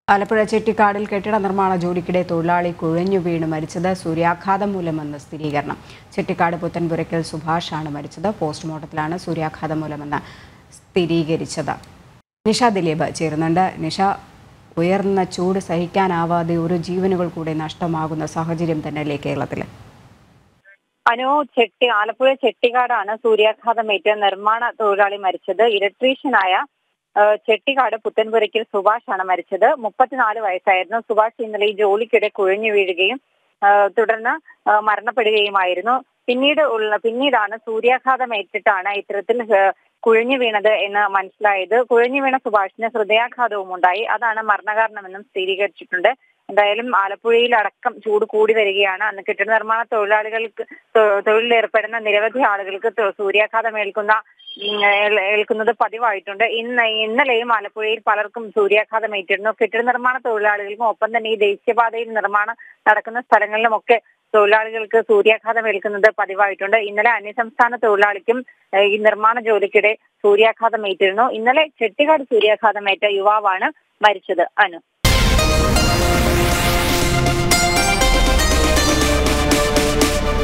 ആലപ്പുഴ ചെട്ടിക്കാടിൽ കെട്ടിട നിർമ്മാണ ജോലിക്കിടെ തൊഴിലാളി കുഴഞ്ഞു വീണ് മരിച്ചത് സൂര്യാഘാതം മൂലമെന്ന് സ്ഥിരീകരണം. ചെട്ടിക്കാട് പുത്തൻപുരയ്ക്കൽ സുഭാഷാണ് മരിച്ചത്. പോസ്റ്റ്മോർട്ടത്തിലാണ് സൂര്യാഘാതം മൂലമെന്ന് സ്ഥിരീകരിച്ചത്. നിഷ ദിലീപ് ചേരുന്നുണ്ട്. നിഷ, ഉയർന്ന ചൂട് സഹിക്കാനാവാതെ ഒരു ജീവനുകൾ കൂടെ നഷ്ടമാകുന്ന സാഹചര്യം തന്നെയല്ലേ കേരളത്തിൽ? ആലപ്പുഴ ചെട്ടിക്കാടാണ് സൂര്യാഘാതമേറ്റ് നിർമ്മാണ തൊഴിലാളി മരിച്ചത്. ഇലക്ട്രീഷ്യനായ ചെട്ടിക്കാട് പുത്തൻപുരയ്ക്കൽ സുഭാഷാണ് മരിച്ചത്. 34 വയസ്സായിരുന്നു. സുഭാഷ് ഇന്നലെ ഈ ജോലിക്കിടെ കുഴഞ്ഞു വീഴുകയും തുടർന്ന് മരണപ്പെടുകയുമായിരുന്നു. പിന്നീടാണ് സൂര്യാഘാതമേറ്റിട്ടാണ് ഇത്തരത്തിൽ കുഴഞ്ഞു വീണത് എന്ന് മനസ്സിലായത്. കുഴഞ്ഞു വീണ സുഭാഷിന് ഹൃദയാഘാതവും ഉണ്ടായി. അതാണ് മരണകാരണമെന്നും സ്ഥിരീകരിച്ചിട്ടുണ്ട്. എന്തായാലും ആലപ്പുഴയിൽ അടക്കം ചൂട് കൂടി വരികയാണ്. അന്ന് കെട്ടിട നിർമ്മാണ തൊഴിലിലേർപ്പെടുന്ന നിരവധി ആളുകൾക്ക് സൂര്യാഘാതം ഏൽക്കുന്നത് പതിവായിട്ടുണ്ട്. ഇന്നലെയും ആലപ്പുഴയിൽ പലർക്കും സൂര്യാഘാതം ഏറ്റിരുന്നു. കെട്ടിട നിർമ്മാണ തൊഴിലാളികൾക്കും ഒപ്പം തന്നെ ഈ ദേശീയപാതയിൽ നിർമ്മാണം നടക്കുന്ന സ്ഥലങ്ങളിലുമൊക്കെ തൊഴിലാളികൾക്ക് സൂര്യാഘാതം ഏൽക്കുന്നത് പതിവായിട്ടുണ്ട്. ഇന്നലെ അന്യസംസ്ഥാന തൊഴിലാളിക്കും ഈ നിർമ്മാണ ജോലിക്കിടെ സൂര്യാഘാതം ഏറ്റിരുന്നു. ഇന്നലെ ചെട്ടിക്കാട് സൂര്യാഘാതമേറ്റ യുവാവാണ് മരിച്ചത്.